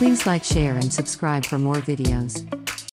Please like, share, and subscribe for more videos.